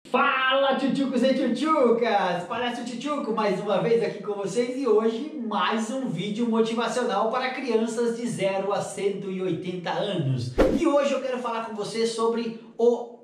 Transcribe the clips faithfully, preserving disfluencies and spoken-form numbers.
Fala, tchutchucos e tchutchucas! Parece o Tchutchuco mais uma vez aqui com vocês e hoje mais um vídeo motivacional para crianças de zero a cento e oitenta anos. E hoje eu quero falar com você sobre o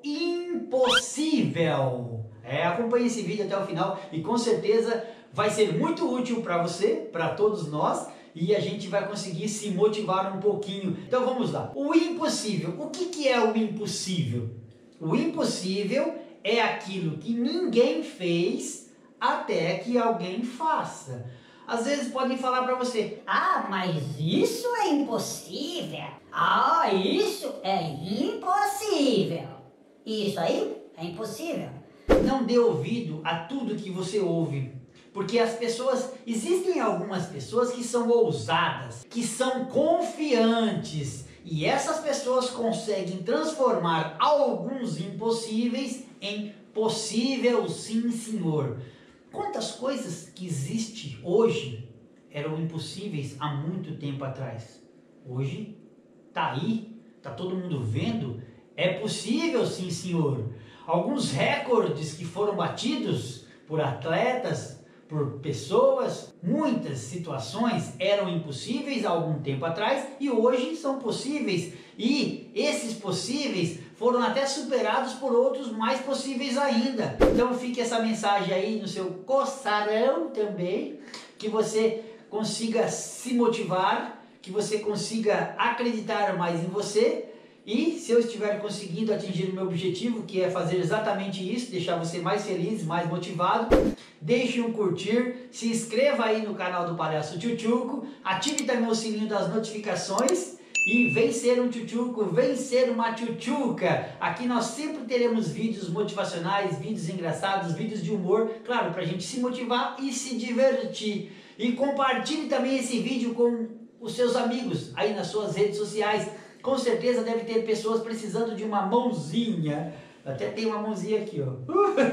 impossível. É, acompanhe esse vídeo até o final e com certeza vai ser muito útil para você, para todos nós, e a gente vai conseguir se motivar um pouquinho. Então vamos lá. O impossível. O que, que é o impossível? O impossível é aquilo que ninguém fez até que alguém faça. Às vezes podem falar para você: ah, mas isso é impossível. Ah, isso é impossível. Isso aí é impossível. Não dê ouvido a tudo que você ouve, porque as pessoas, existem algumas pessoas que são ousadas, que são confiantes, e essas pessoas conseguem transformar alguns impossíveis em possível, sim senhor. Quantas coisas que existem hoje eram impossíveis há muito tempo atrás? Hoje tá aí, tá todo mundo vendo, é possível, sim senhor. Alguns recordes que foram batidos por atletas, por pessoas, muitas situações eram impossíveis há algum tempo atrás e hoje são possíveis, e esses possíveis foram até superados por outros mais possíveis ainda. Então fique essa mensagem aí no seu coçarão também, que você consiga se motivar, que você consiga acreditar mais em você. E se eu estiver conseguindo atingir o meu objetivo, que é fazer exatamente isso, deixar você mais feliz, mais motivado, deixe um curtir, se inscreva aí no canal do Palhaço Tchutchuco, ative também o sininho das notificações e vem ser um tchutchuco, vem ser uma tchutchuca. Aqui nós sempre teremos vídeos motivacionais, vídeos engraçados, vídeos de humor, claro, para a gente se motivar e se divertir. E compartilhe também esse vídeo com os seus amigos aí nas suas redes sociais. Com certeza deve ter pessoas precisando de uma mãozinha. Até tem uma mãozinha aqui, ó.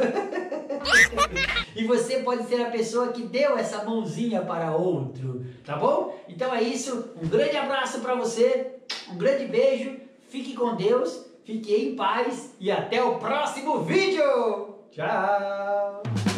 E você pode ser a pessoa que deu essa mãozinha para outro, tá bom? Então é isso. Um grande abraço para você. Um grande beijo. Fique com Deus. Fique em paz. E até o próximo vídeo. Tchau.